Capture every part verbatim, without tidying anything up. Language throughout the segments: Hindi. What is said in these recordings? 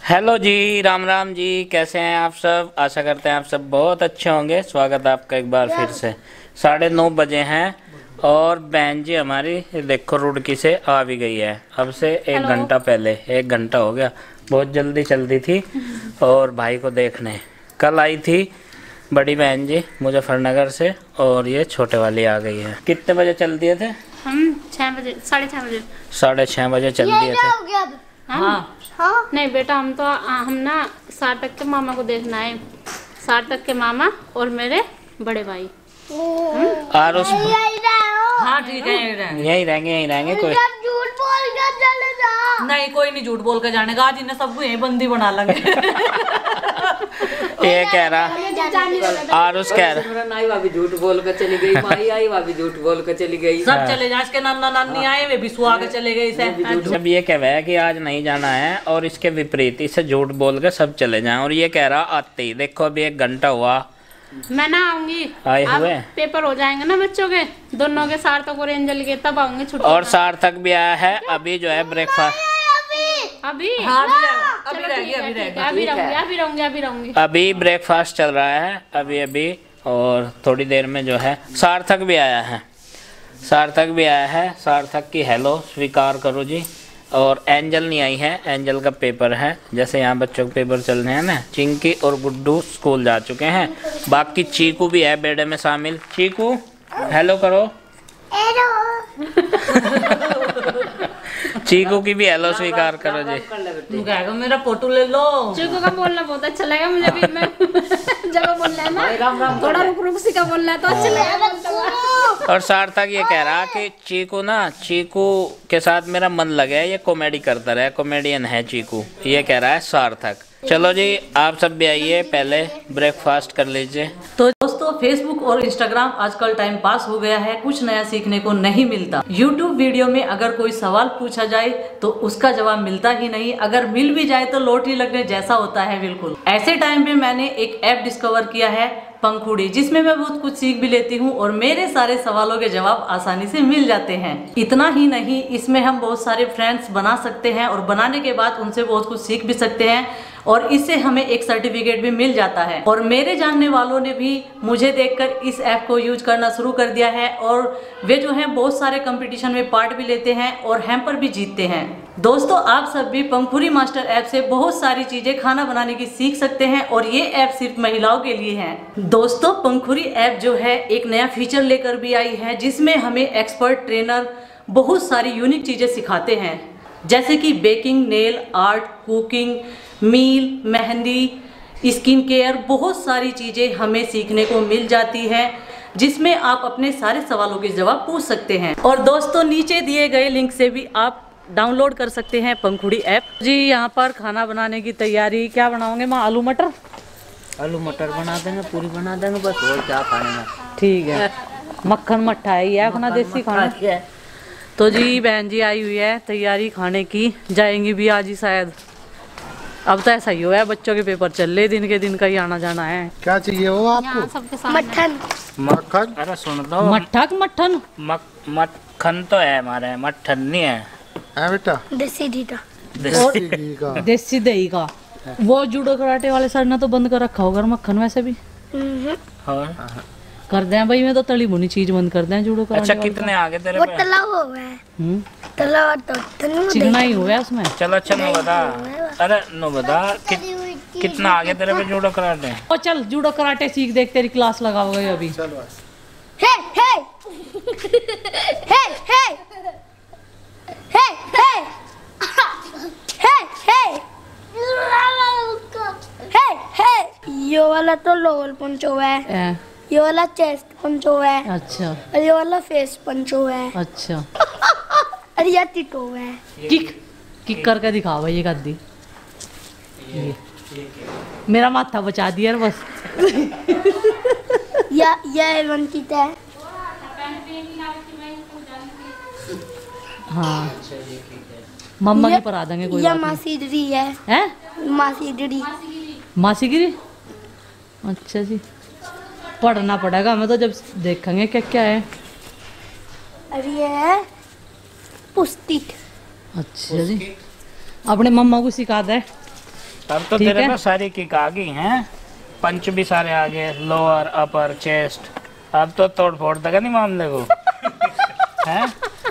हेलो जी, राम राम जी। कैसे हैं आप सब? आशा करते हैं आप सब बहुत अच्छे होंगे। स्वागत है आपका एक बार फिर से। साढ़े नौ बजे हैं और बहन जी हमारी देखो रुड़की से आ भी गई है। अब से एक घंटा पहले, एक घंटा हो गया। बहुत जल्दी चलती थी और भाई को देखने कल आई थी बड़ी बहन जी मुजफ्फरनगर से, और ये छोटे वाली आ गई है। कितने बजे चल दिए थे हम? छः बजे, साढ़े छः बजे साढ़े छः बजे चल दिए थे। हाँ हाँ नहीं बेटा, हम तो हम ना साठ तक के मामा को देखना है। साठ तक के मामा और मेरे बड़े भाई। और उस हाँ ठीक है, यही रहेंगे यही रहेंगे कोई झूठ बोल के चले जा। नहीं, कोई नहीं झूठ बोल के जाने का। आज इन्हें सबको यही बंदी बना लगे। ये कह रहा और उस कह रहा नाई भाभी झूठ बोल कर चली गई, माई आई भाभी झूठ बोल कर चली गई। सब चले जा। इसके नाना नानी आए वे भी सुहा के चले गए इसे। जब ये कह रहा है कि आज नहीं जाना है और इसके विपरीत इसे झूठ बोल के सब चले जाएं, और ये कह रहा आते ही देखो अभी एक घंटा हुआ मैं ना आऊंगी। आए अब हुए पेपर हो जाएंगे ना बच्चों के, दोनों के, सार्थक और एंजल के, तब आऊंगी छुट्टी। और सार्थक भी आया है अभी जो है ब्रेकफास्ट अभी हाँ, अभी चलो रहेगी, ठीक है, अभी ठीक है, रहेगी। अभी रहूंगी अभी रहूंगी अभी रहूंगी अभी ब्रेकफास्ट चल रहा है अभी अभी, और थोड़ी देर में जो है सार्थक भी आया है। सार्थक भी आया है। सार्थक की हेलो स्वीकार करो जी। और एंजल नहीं आई है, एंजल का पेपर है। जैसे यहाँ बच्चों के पेपर चल रहे हैं ना, चिंकी और गुड्डू स्कूल जा चुके हैं। बाकी चीकू भी है बेड़े में शामिल। चीकू हेलो करो। चीकू की भी हेलो स्वीकार करो जी। तू कहेगा मेरा फोटो ले लो। चीकू का बोलना बहुत अच्छा लगा मुझे भी। मैं जब वो बोल रहा है ना थोड़ा रुक रुक सी का बोल रहा है तो अच्छा लगा। और सार्थक ये कह रहा कि चीकू ना, चीकू के साथ मेरा मन लगा है, ये कॉमेडी करता रहा, कॉमेडियन है चीकू, ये कह रहा है सार्थक। चलो जी आप सब भी आइए, पहले ब्रेकफास्ट कर लीजिए। तो दोस्तों, फेसबुक और इंस्टाग्राम आजकल टाइम पास हो गया है, कुछ नया सीखने को नहीं मिलता। यूट्यूब वीडियो में अगर कोई सवाल पूछा जाए तो उसका जवाब मिलता ही नहीं, अगर मिल भी जाए तो लॉटरी लगने जैसा होता है बिल्कुल। ऐसे टाइम पे मैंने एक ऐप डिस्कवर किया है, पंखुड़ी, जिसमें मैं बहुत कुछ सीख भी लेती हूँ और मेरे सारे सवालों के जवाब आसानी से मिल जाते हैं। इतना ही नहीं, इसमें हम बहुत सारे फ्रेंड्स बना सकते हैं और बनाने के बाद उनसे बहुत कुछ सीख भी सकते हैं, और इससे हमें एक सर्टिफिकेट भी मिल जाता है। और मेरे जानने वालों ने भी मुझे देखकर इस ऐप को यूज करना शुरू कर दिया है, और वे जो हैं बहुत सारे कंपटीशन में पार्ट भी लेते हैं और हैम्पर भी जीतते हैं। दोस्तों, आप सब भी पंखुड़ी मास्टर ऐप से बहुत सारी चीजें खाना बनाने की सीख सकते हैं, और ये ऐप सिर्फ महिलाओं के लिए है। दोस्तों, पंखुड़ी ऐप जो है एक नया फीचर लेकर भी आई है, जिसमें हमें एक्सपर्ट ट्रेनर बहुत सारी यूनिक चीजें सिखाते हैं, जैसे कि baking, nail art, cooking, meal, mehndi, skin care, बहुत सारी चीजें हमें सीखने को मिल जाती है, जिसमें आप अपने सारे सवालों के जवाब पूछ सकते हैं। और दोस्तों, नीचे दिए गए लिंक से भी आप डाउनलोड कर सकते हैं पंखुड़ी ऐप जी। यहाँ पर खाना बनाने की तैयारी, क्या बनाओगे माँ? आलू मटर? आलू मटर बना देंगे, पूरी बना देंगे, बस और क्या खाने में। ठीक है। मक्खन मट्ठा है ये अपना देसी खाना। तो जी बहन जी आई हुई है तैयारी खाने की, जाएंगी भी आज ही शायद। अब तो ऐसा ही हुआ है, बच्चों के पेपर चल रहे, दिन के दिन का ही आना जाना है। क्या चाहिए वो आपको? सबके सामने मक्खन। मक्खन? अरे सुन दो, मट्ठा मट्ठन मक्खन तो है हमारे, मट्ठन नहीं है। है बेटा? देसी घी का। देसी घी का। देसी दही का। वो जूडो कराटे वाले सर ने तो बंद कर रखा होगा मक्खन वैसे भी। और कर दें भाई, मैं तो तली भुनी चीज बंद कर दें जूडो कराटे। अच्छा कितने आगे तेरे वो पे? तला हुआ है। हम्म, तला हुआ तो तनु चिकना ही हुआ है उसमें। चलो अच्छा नो बता। अरे नो बता कि, कितना आगे तेरे पे जूडो कराटे? ओ चल जूडो कराटे सीख, देख तेरी क्लास लगाओगे अभी। चलो हे हे हे हे हे हे हे हे हे ये वाला तो लोअर पंच हुआ है, ए, ये वाला चेस्ट पंच हुआ है, अच्छा और ये वाला फेस पंच हुआ है, अच्छा। और ये टिटो हुआ है। किक किक करके दिखाओ भाई ये गद्दी। ये मेरा माथा बचा दिया यार बस। या ये वन की है। हाँ मम्मा की पढ़ा देंगे कोई या बात नहीं। मासी डरी है, हैं? मासी डरी। मासी गिरी? अच्छा जी, पढ़ना पड़ेगा हमें तो, जब देखेंगे क्या क्या है। और ये है पुस्तिक। अच्छा जी, अपने मम्मा को सिखा दे। अब तो ठीक तेरे है? पास सारी किक आ गई हैं, पंच भी सारे आ गए, लोअर अपर चेस्ट। अब तो तोड़ फोड़ देगा नहीं मामले को हैं?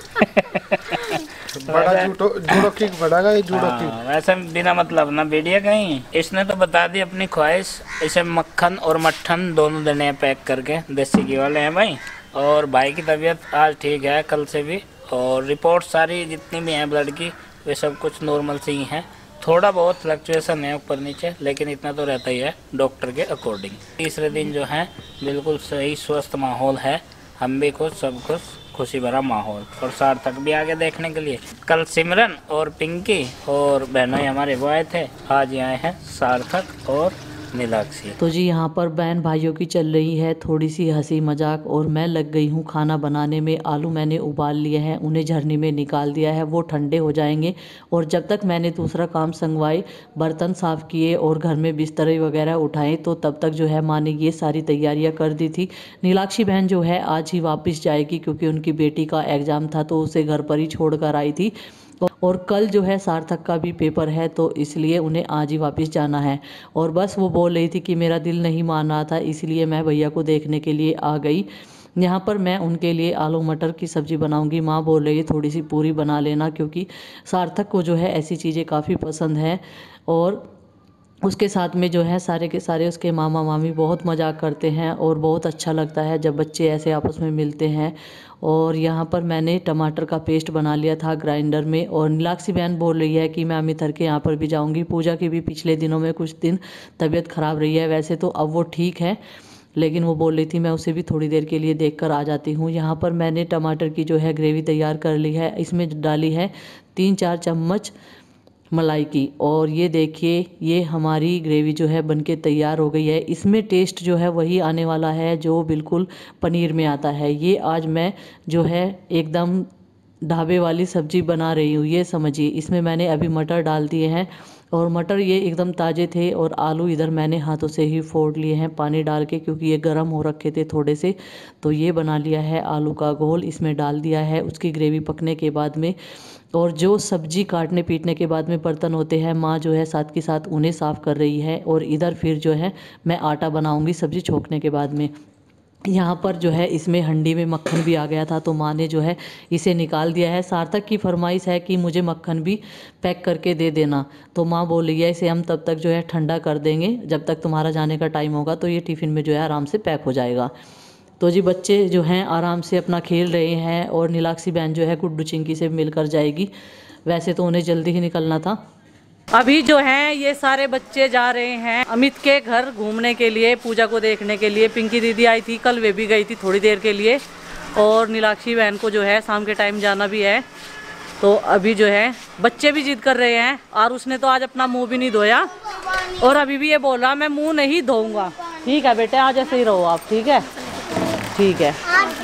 बड़ा जूडो जूडो किक बढ़ागा ये जूडो हाँ, किक। वैसे बिना मतलब ना वीडियो कहीं। इसने तो बता दी अपनी ख्वाहिश, इसे मक्खन और मट्ठन दोनों देने हैं पैक करके, देसी घी वाले हैं भाई। और भाई की तबीयत आज ठीक है कल से भी, और रिपोर्ट सारी जितनी भी हैं ब्लड की वे सब कुछ नॉर्मल से ही हैं। थोड़ा बहुत फ्लक्चुएशन है ऊपर नीचे, लेकिन इतना तो रहता ही है डॉक्टर के अकॉर्डिंग। तीसरे दिन जो है बिल्कुल सही स्वस्थ माहौल है, हम भी खुश, सब खुश, खुशी भरा माहौल। और सार्थक भी आगे देखने के लिए। कल सिमरन और पिंकी और बहनोई हमारे वो आए थे, आज ये आए हैं सार्थक और नीलाक्षी। तो जी यहाँ पर बहन भाइयों की चल रही है थोड़ी सी हंसी मजाक, और मैं लग गई हूँ खाना बनाने में। आलू मैंने उबाल लिए हैं, उन्हें झरनी में निकाल दिया है, वो ठंडे हो जाएंगे। और जब तक मैंने दूसरा काम संगवाई, बर्तन साफ़ किए और घर में बिस्तरे वगैरह उठाए, तो तब तक जो है माँ ने ये सारी तैयारियाँ कर दी थी। नीलाक्षी बहन जो है आज ही वापस जाएगी, क्योंकि उनकी बेटी का एग्ज़ाम था तो उसे घर पर ही छोड़ कर आई थी। और कल जो है सार्थक का भी पेपर है, तो इसलिए उन्हें आज ही वापस जाना है। और बस वो बोल रही थी कि मेरा दिल नहीं मान रहा था, इसलिए मैं भैया को देखने के लिए आ गई। यहाँ पर मैं उनके लिए आलू मटर की सब्ज़ी बनाऊंगी। माँ बोल रही है थोड़ी सी पूरी बना लेना, क्योंकि सार्थक को जो है ऐसी चीज़ें काफ़ी पसंद है। और उसके साथ में जो है सारे के सारे उसके मामा मामी बहुत मजाक करते हैं, और बहुत अच्छा लगता है जब बच्चे ऐसे आपस में मिलते हैं। और यहाँ पर मैंने टमाटर का पेस्ट बना लिया था ग्राइंडर में। और नीलाक्षी बहन बोल रही है कि मैं अमितर के यहाँ पर भी जाऊँगी। पूजा की भी पिछले दिनों में कुछ दिन तबीयत ख़राब रही है, वैसे तो अब वो ठीक है, लेकिन वो बोल रही थी मैं उसे भी थोड़ी देर के लिए देख कर आ जाती हूँ। यहाँ पर मैंने टमाटर की जो है ग्रेवी तैयार कर ली है, इसमें डाली है तीन चार चम्मच मलाई की। और ये देखिए ये हमारी ग्रेवी जो है बनके तैयार हो गई है। इसमें टेस्ट जो है वही आने वाला है जो बिल्कुल पनीर में आता है। ये आज मैं जो है एकदम ढाबे वाली सब्ज़ी बना रही हूँ, ये समझिए। इसमें मैंने अभी मटर डाल दिए हैं, और मटर ये एकदम ताज़े थे। और आलू इधर मैंने हाथों से ही फोड़ लिए हैं पानी डाल के, क्योंकि ये गर्म हो रखे थे थोड़े से। तो ये बना लिया है आलू का घोल, इसमें डाल दिया है उसकी ग्रेवी पकने के बाद में। और जो सब्जी काटने पीटने के बाद में बर्तन होते हैं, माँ जो है साथ के साथ उन्हें साफ़ कर रही है। और इधर फिर जो है मैं आटा बनाऊंगी सब्जी छोंकने के बाद में। यहाँ पर जो है इसमें हंडी में मक्खन भी आ गया था, तो माँ ने जो है इसे निकाल दिया है। सार्थक की फरमाइश है कि मुझे मक्खन भी पैक करके दे देना, तो माँ बोल रही है इसे हम तब तक जो है ठंडा कर देंगे, जब तक तुम्हारा जाने का टाइम होगा तो ये टिफ़िन में जो है आराम से पैक हो जाएगा। तो जी बच्चे जो हैं आराम से अपना खेल रहे हैं, और नीलाक्षी बहन जो है गुड्डू चिंकी से मिलकर जाएगी। वैसे तो उन्हें जल्दी ही निकलना था। अभी जो हैं ये सारे बच्चे जा रहे हैं अमित के घर घूमने के लिए, पूजा को देखने के लिए। पिंकी दीदी आई थी कल, वे भी गई थी थोड़ी देर के लिए। और नीलाक्षी बहन को जो है शाम के टाइम जाना भी है। तो अभी जो है बच्चे भी जिद कर रहे हैं, और उसने तो आज अपना मुंह भी नहीं धोया, और अभी भी ये बोल रहा मैं मुंह नहीं धोऊंगा। ठीक है बेटे, आज ऐसे ही रहो आप, ठीक है ठीक है।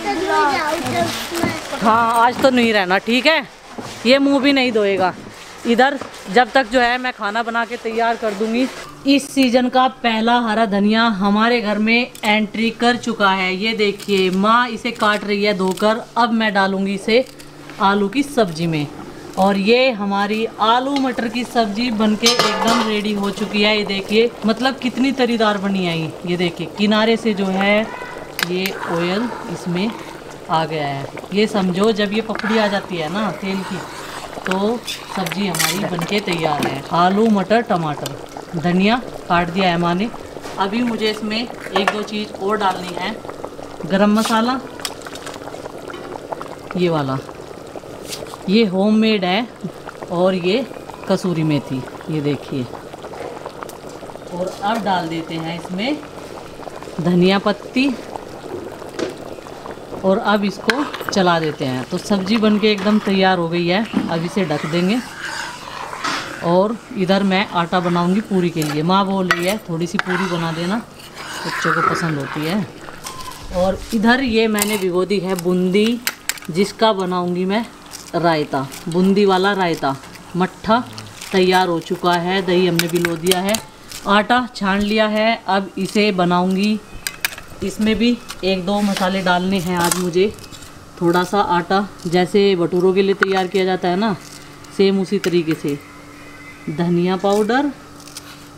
हाँ आज तो नहीं रहना, ठीक है। ये मुंह भी नहीं धोएगा इधर, जब तक जो है मैं खाना बना के तैयार कर दूंगी। इस सीजन का पहला हरा धनिया हमारे घर में एंट्री कर चुका है। ये देखिए माँ इसे काट रही है धोकर। अब मैं डालूंगी इसे आलू की सब्जी में। और ये हमारी आलू मटर की सब्जी बनके एकदम रेडी हो चुकी है। ये देखिए मतलब कितनी तरीदार बनी है ये ये देखिए किनारे से जो है ये ऑयल इसमें आ गया है। ये समझो जब ये पकड़ी आ जाती है ना तेल की, तो सब्जी हमारी बनके तैयार है। आलू मटर टमाटर धनिया काट दिया है माँ ने। अभी मुझे इसमें एक दो चीज़ और डालनी है। गरम मसाला ये वाला, ये होममेड है, और ये कसूरी मेथी ये देखिए। और अब डाल देते हैं इसमें धनिया पत्ती, और अब इसको चला देते हैं। तो सब्जी बनके एकदम तैयार हो गई है। अब इसे ढक देंगे। और इधर मैं आटा बनाऊंगी पूरी के लिए। माँ बोल रही है थोड़ी सी पूरी बना देना, बच्चों को पसंद होती है। और इधर ये मैंने भिगो दी है बूंदी, जिसका बनाऊंगी मैं रायता, बूंदी वाला रायता। मट्ठा तैयार हो चुका है, दही हमने भिगो दिया है, आटा छान लिया है। अब इसे बनाऊंगी। इसमें भी एक दो मसाले डालने हैं आज मुझे। थोड़ा सा आटा जैसे भटूरों के लिए तैयार किया जाता है ना, सेम उसी तरीके से। धनिया पाउडर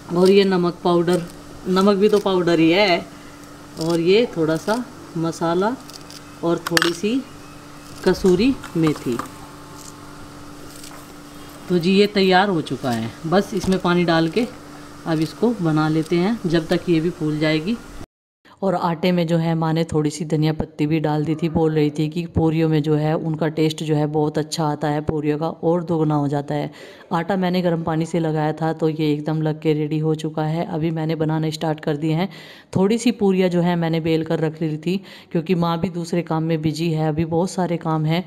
और ये नमक पाउडर, नमक भी तो पाउडर ही है। और ये थोड़ा सा मसाला और थोड़ी सी कसूरी मेथी। तो जी ये तैयार हो चुका है। बस इसमें पानी डाल के अब इसको बना लेते हैं जब तक ये भी फूल जाएगी। और आटे में जो है माँ ने थोड़ी सी धनिया पत्ती भी डाल दी थी। बोल रही थी कि पूरियों में जो है उनका टेस्ट जो है बहुत अच्छा आता है, पूरियों का और दोगुना हो जाता है। आटा मैंने गर्म पानी से लगाया था तो ये एकदम लग के रेडी हो चुका है। अभी मैंने बनाना स्टार्ट कर दिए हैं। थोड़ी सी पूरियाँ जो है मैंने बेल कर रख ली थी क्योंकि माँ भी दूसरे काम में बिजी है, अभी बहुत सारे काम हैं।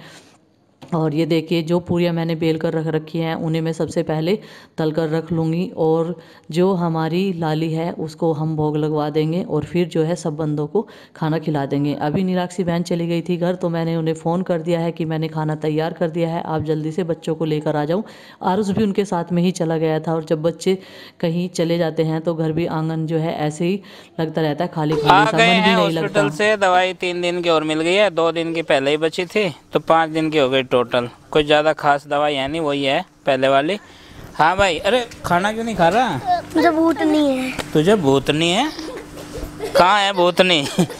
और ये देखिए जो पूरियाँ मैंने बेल कर रख रखी हैं उन्हें मैं सबसे पहले तल कर रख लूँगी और जो हमारी लाली है उसको हम भोग लगवा देंगे और फिर जो है सब बंदों को खाना खिला देंगे। अभी नीलाक्षी बहन चली गई थी घर तो मैंने उन्हें फ़ोन कर दिया है कि मैंने खाना तैयार कर दिया है, आप जल्दी से बच्चों को लेकर आ जाऊँ। आरुष भी उनके साथ में ही चला गया था और जब बच्चे कहीं चले जाते हैं तो घर भी आंगन जो है ऐसे ही लगता रहता है, खाली खाली सा, मन भी नहीं लगता। हॉस्पिटल से दवाई तीन दिन की और मिल गई है, दो दिन की पहले ही बची थी तो पाँच दिन की हो गई टोटल। कुछ ज़्यादा खास दवाई है नहीं, वही है पहले वाली। हाँ भाई, अरे खाना क्यों नहीं खा रहा? मुझे भूतनी है। तुझे भूतनी है? कहाँ है भूतनी?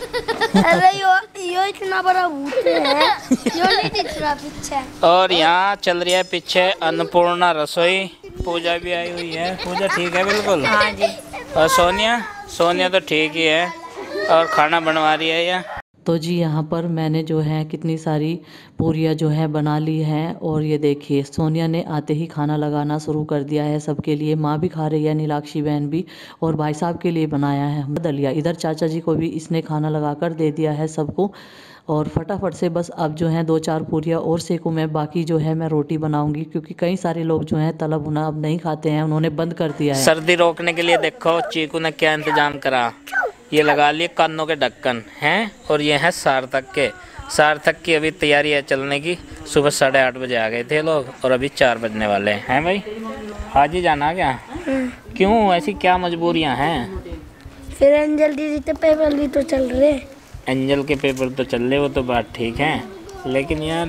अरे यो यो इतना बड़ा भूत है, यो नहीं दिख रहा पीछे। और यहाँ चल रही है पीछे अन्नपूर्णा रसोई। पूजा भी आई हुई है। पूजा ठीक है बिल्कुल? हाँ जी। और सोनिया सोनिया तो ठीक ही है और खाना बनवा रही है ये। तो जी यहाँ पर मैंने जो है कितनी सारी पूरियाँ जो है बना ली हैं और ये देखिए सोनिया ने आते ही खाना लगाना शुरू कर दिया है सबके लिए। माँ भी खा रही है, नीलाक्षी बहन भी, और भाई साहब के लिए बनाया है दलिया। इधर चाचा जी को भी इसने खाना लगा कर दे दिया है सबको। और फटाफट से बस अब जो है दो चार पूरियाँ और सेकूँ मैं, बाकी जो है मैं रोटी बनाऊंगी क्योंकि कई सारे लोग जो हैं तला भुना अब नहीं खाते हैं, उन्होंने बंद कर दिया है। सर्दी रोकने के लिए देखो चीकू ने क्या इंतजाम करा। ये लगा लिए कानों के ढक्कन हैं और ये है सार्थक के। सार्थक की अभी तैयारी है चलने की। सुबह साढ़े आठ बजे आ गए थे लोग और अभी चार बजने वाले हैं भाई। आज ही जाना क्या? क्यों, ऐसी क्या मजबूरियां हैं? फिर एंजल दीदी के पेपर भी तो चल रहे। एंजल के पेपर तो चल रहे, वो तो बात ठीक है, लेकिन यार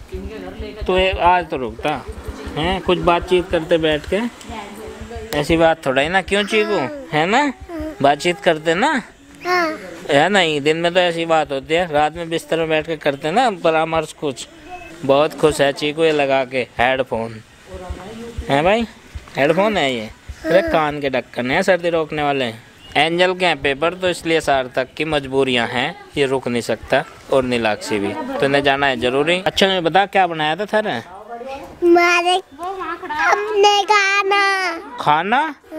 तो आज तो रुकता हैं, कुछ बातचीत करते बैठ के। ऐसी बात थोड़ा ही ना, क्यों चीकू, है ना? बातचीट करते ना, है नहीं? दिन में तो ऐसी बात होती है, रात में बिस्तर में बैठ के करते ना परामर्श कुछ। बहुत खुश है चीकू ये लगा के हेडफोन। है भाई, हेडफोन है ये? अरे कान के ढक्कन है सर्दी रोकने वाले। एंजल के हैं पेपर तो इसलिए सार्थक की मजबूरियां हैं, ये रुक नहीं सकता। और नीलाक्षी भी, तो इन्हें जाना है जरूरी। अच्छा मैं बता क्या बनाया था थारे? मारे हमने खाना खाना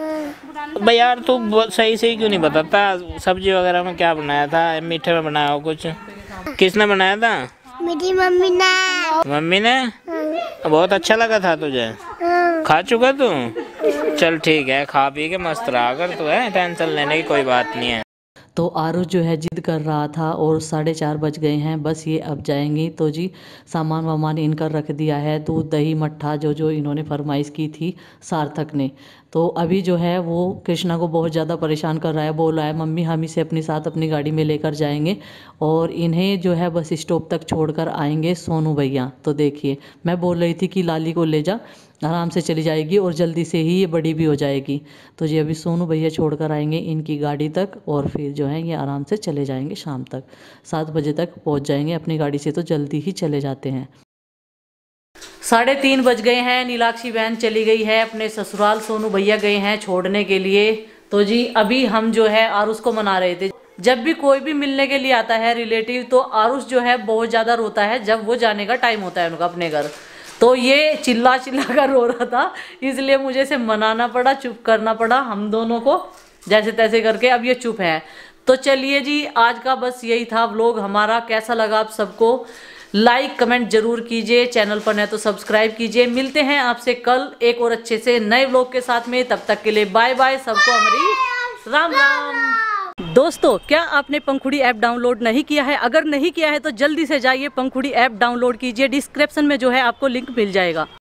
भाई यार तू सही सही क्यों नहीं बताता? सब्जी वगैरह में क्या बनाया था? मीठे में बनाया हो कुछ? किसने बनाया था? मेरी मम्मी ने। मम्मी ने? बहुत अच्छा लगा था तुझे? खा चुका तू? चल ठीक है, खा पी के मस्त रहा कर तू, है टेंशन लेने की कोई बात नहीं है। तो आरुष जो है जिद कर रहा था और साढ़े चार बज गए हैं, बस ये अब जाएंगी। तो जी सामान वामान इनका रख दिया है, दूध दही मट्ठा जो जो इन्होंने फरमाइश की थी सार्थक ने। तो अभी जो है वो कृष्णा को बहुत ज़्यादा परेशान कर रहा है, बोल रहा है मम्मी हम इसे अपने साथ अपनी गाड़ी में लेकर जाएंगे और इन्हें जो है बस स्टॉप तक छोड़कर आएंगे सोनू भैया। तो देखिए मैं बोल रही थी कि लाली को ले जा, आराम से चली जाएगी और जल्दी से ही ये बड़ी भी हो जाएगी। तो जी अभी सोनू भैया छोड़कर आएंगे इनकी गाड़ी तक और फिर जो है ये आराम से चले जाएंगे, शाम तक सात बजे तक पहुंच जाएंगे अपनी गाड़ी से, तो जल्दी ही चले जाते हैं। साढ़े तीन बज गए हैं, नीलाक्षी बहन चली गई है अपने ससुराल, सोनू भैया गए हैं छोड़ने के लिए। तो जी अभी हम जो है आरुष को मना रहे थे। जब भी कोई भी मिलने के लिए आता है रिलेटिव तो आरुष जो है बहुत ज़्यादा रोता है जब वो जाने का टाइम होता है उनका अपने घर। तो ये चिल्ला चिल्ला कर रो रहा था, इसलिए मुझे इसे मनाना पड़ा, चुप करना पड़ा हम दोनों को जैसे तैसे करके। अब ये चुप है। तो चलिए जी आज का बस यही था व्लॉग हमारा। कैसा लगा आप सबको लाइक कमेंट जरूर कीजिए, चैनल पर नए तो सब्सक्राइब कीजिए। मिलते हैं आपसे कल एक और अच्छे से नए व्लॉग के साथ में, तब तक के लिए बाय बाय, सबको हमारी राम राम। दोस्तों क्या आपने पंखुड़ी ऐप डाउनलोड नहीं किया है? अगर नहीं किया है तो जल्दी से जाइए पंखुड़ी ऐप डाउनलोड कीजिए, डिस्क्रिप्शन में जो है आपको लिंक मिल जाएगा।